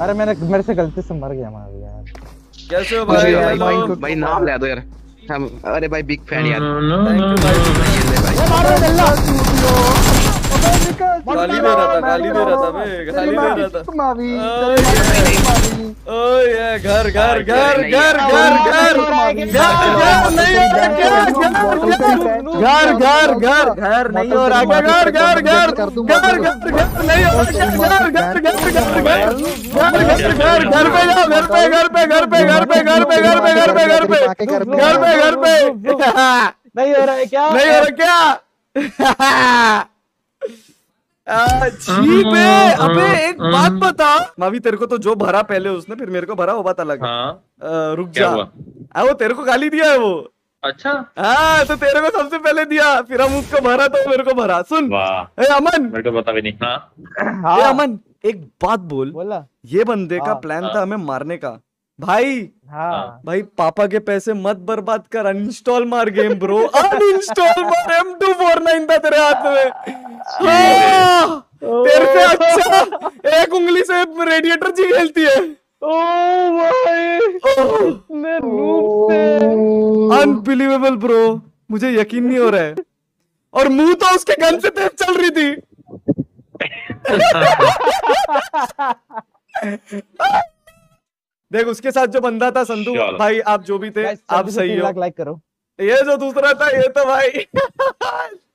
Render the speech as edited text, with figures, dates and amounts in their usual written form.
अरे मेरे से गलती से मर गया मार यार। कैसे हो भाई? भाई नाम ले दो यार हम। अरे भाई बिग फैन यार। थैंक यू भाई। मारो गल्ला गाली दे रहा था मैं, गाली दे रहा था। ओए घर घर घर घर घर घर घर नहीं हो रहा, घर घर घर नहीं हो रहा, घर पे जाओ, घर पे घर पे घर पे घर पे घर पे घर पे घर पे घर पे घर पे घर पे नहीं हो रहा है क्या? नहीं हो रहा क्या? छी बे। अबे एक बात बता मावी, तेरे को तो जो भरा पहले उसने, फिर मेरे को भरा, वो बात अलग है। रुक जा। वो तेरे को गाली दिया है वो। अच्छा हाँ तो तेरे को सबसे पहले दिया, फिर हम उसको भरा तो मेरे को भरा। सुन अमन, मेरे को पता भी नहीं। हाँ अमन एक बात बोला। ये बंदे का प्लान था हमें मारने का भाई। हाँ भाई पापा के पैसे मत बर्बाद कर, अनइंस्टॉल मार गेम ब्रो, अनइंस्टॉल मार। M249 था तेरे हाथ में। तेरे से अच्छा एक उंगली से रेडिएटर जी खेलती है। अनबिलीवेबल ब्रो, मुझे यकीन नहीं हो रहा है। और मुंह तो उसके गन से तेज चल रही थी। देख उसके साथ जो बंदा था संधू भाई, आप जो भी थे आप सही हो। लाइक करो। ये जो दूसरा था ये तो भाई